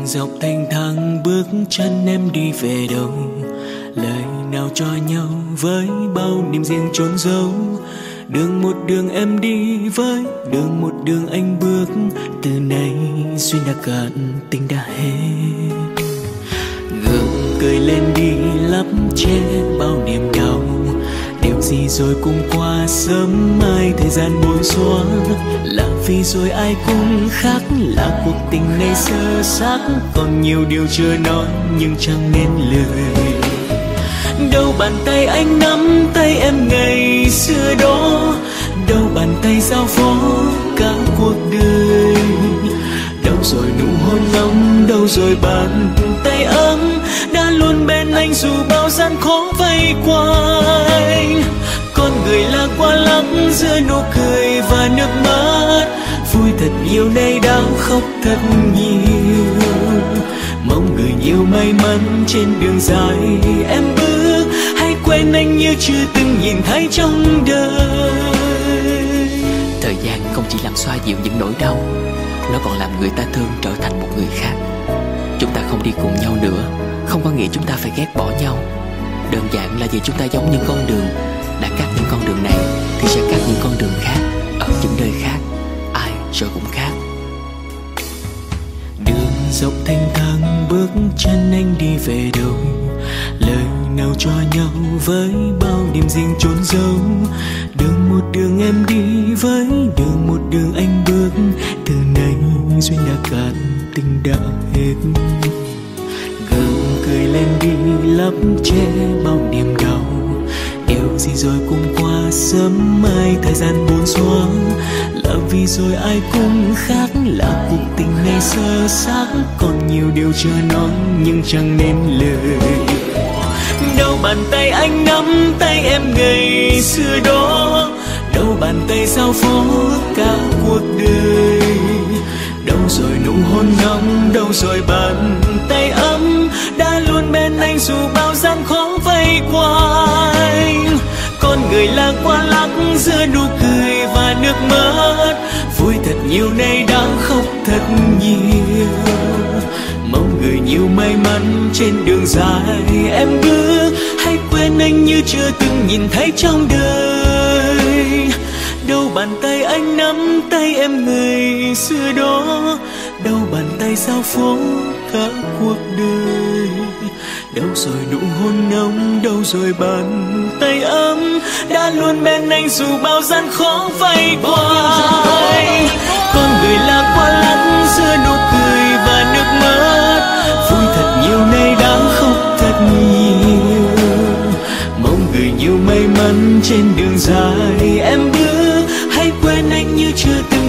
dọc thanh thang bước chân em đi về đâu, lời nào cho nhau với bao niềm riêng chốn giấu. Đường một đường em đi với đường một đường anh bước, từ nay duyên đã cạn tình đã hết. Gượng cười lên đi lấp che bao niềm đau, điều gì rồi cũng qua sớm mai thời gian bối xóa. Là vì rồi ai cũng khác, là cuộc tình này sơ xác, còn nhiều điều chưa nói nhưng chẳng nên lời. Đâu bàn tay anh nắm tay em ngày xưa đó, đâu bàn tay giao phó cả cuộc đời. Đâu rồi nụ hôn nóng, đâu rồi bàn tay ấm, đã luôn bên anh dù bao gian khó vây quanh. Con người là quá lắm giữa nụ cười và nước mắt, vui thật nhiều nay đau khóc thật nhiều. Mong người nhiều may mắn trên đường dài em bước, hãy quên anh như chưa từng nhìn thấy trong đời. Thời gian không chỉ làm xoa dịu những nỗi đau, nó còn làm người ta thương trở thành một người khác. Chúng ta không đi cùng nhau nữa không có nghĩa chúng ta phải ghét bỏ nhau. Đơn giản là vì chúng ta giống những con đường, đã cắt những con đường này thì sẽ cắt những con đường khác ở những nơi khác, ai rồi cũng khác. Đường dọc thanh thang bước chân anh đi về đâu, lời nào cho nhau với bao niềm riêng chốn giấu. Đường một đường em đi với đường một đường anh bước, từ nay duyên đã cạn tình đã hết. Gượng cười lên đi lấp che bao niềm đau, điều gì rồi cũng qua sớm mai thời gian buồn xóa. Là vì rồi ai cũng khác, là cuộc tình này sơ xác, còn nhiều điều chưa nói nhưng chẳng nên lời. Đâu bàn tay anh nắm tay em ngày xưa đó, đâu bàn tay giao phó cả cuộc đời. Đâu rồi nụ hôn nóng, đâu rồi bàn tay ấm, đã luôn bên anh dù bao gian khó vây quanh. Con người là quá lắc giữa nụ cười và nước mắt, vui thật nhiều nay đang khóc thật nhiều. Mong người nhiều may mắn trên đường dài em bước, hãy quên anh như chưa từng nhìn thấy trong đời. Đâu bàn tay anh nắm tay em người xưa đó, đâu bàn tay giao phó cả cuộc đời. Đâu rồi nụ hôn nóng, đâu rồi bàn tay ấm, đã luôn bên anh dù bao gian khó vây quanh. Con người là quá lắm giữa nụ cười và nước mắt, vui thật nhiều nay đang khóc thật nhiều. Mong người nhiều may mắn trên đường dài em bước, hãy quên anh như chưa từng